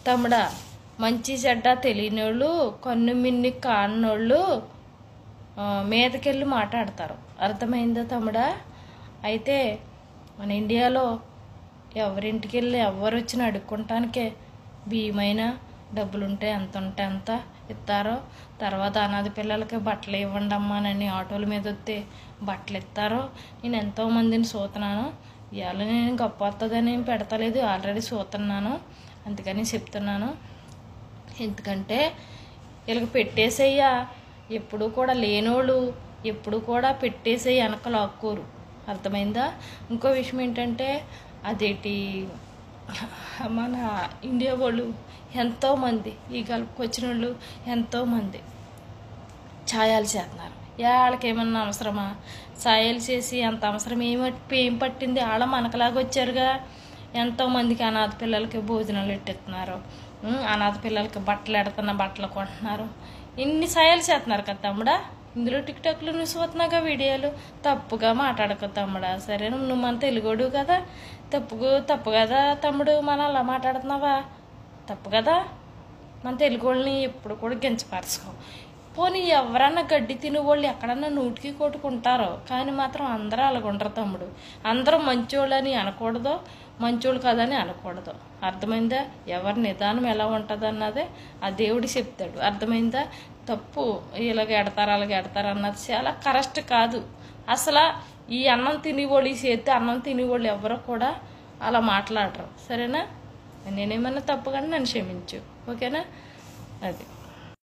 తమ్ముడా, మంచి చెడ్డ తెలియనోళ్ళు, కన్ను మిన్ని కానోళ్ళు మీదకెళ్ళి మాట్లాడతారు. అర్థమైందా తమ్ముడా? అయితే మన ఇండియాలో ఎవరింటికి వెళ్ళి ఎవరు వచ్చినా అడుక్కుంటానికే బియ్యమైనా డబ్బులుంటే ఎంత ఉంటే అంత ఇస్తారో, తర్వాత అనాథ పిల్లలకి బట్టలు ఇవ్వండి అమ్మానని ఆటోల మీద వస్తే బట్టలు ఇస్తారో. నేను ఎంతోమందిని చూస్తున్నాను. ఇవాళ నేను గొప్ప వస్తుందని ఏం పెడతలేదు, ఆల్రెడీ చూస్తున్నాను, అందుకని చెప్తున్నాను. ఎందుకంటే వీళ్ళకి పెట్టేసేయ్యా, ఎప్పుడు కూడా లేనోళ్ళు ఎప్పుడు కూడా పెట్టేసేయి వెనక లాక్కోరు. అర్థమైందా? ఇంకో విషయం ఏంటంటే, అదేంటి మన ఇండియా వాళ్ళు ఎంతోమంది ఈ గల్ఫ్కి వచ్చిన వాళ్ళు ఎంతోమంది ఛాయాలు చేస్తున్నారు. వాళ్ళకి ఏమన్నా అవసరమా? ఛాయాలు చేసి అంత అవసరం ఏం పట్టింది? వాళ్ళ మనకలాగా వచ్చారుగా. ఎంతోమందికి అనాథ పిల్లలకి భోజనాలు పెట్టిస్తున్నారు, అనాథ పిల్లలకి బట్టలు ఎడుతున్న బట్టలు కొంటున్నారు, ఇన్ని ఛాయాలు చేస్తున్నారు కదా తమ్ముడా. ఇందులో టిక్టాక్లో నువ్వు చూస్తున్నాగా వీడియోలు. తప్పుగా మాట్లాడక తమ్ముడా, సరే? నువ్వు మన తెలుగోడు కదా, తప్పు కదా తమ్ముడు, మన అలా మాట్లాడుతున్నావా? తప్పు కదా. మన తెలుగు వాళ్ళని ఎప్పుడు కూడా గించపరచుకో. పోనీ ఎవరన్నా గడ్డి తినే వాళ్ళు ఎక్కడన్నా నూటికి కొట్టుకుంటారో, కానీ మాత్రం అందరూ అలాగుంటారు తమ్ముడు. అందరూ మంచోళ్ళని అనకూడదు, మంచోళ్ళు కదని అనకూడదు. అర్థమైందా? ఎవరి నిదానం ఎలా ఉంటుంది అన్నదే ఆ దేవుడు చెప్తాడు. అర్థమైందా? తప్పు ఇలాగ ఎడతారు అలాగ ఎడతారు అన్నది చాలా కరెక్ట్ కాదు. అసలు ఈ అన్నం తినేవాళ్ళు, ఈ చేతి అన్నం తినేవాళ్ళు ఎవరో కూడా అలా మాట్లాడరు. సరేనా? నేనేమన్నా తప్పు కానీ నన్ను క్షమించు, ఓకేనా? అది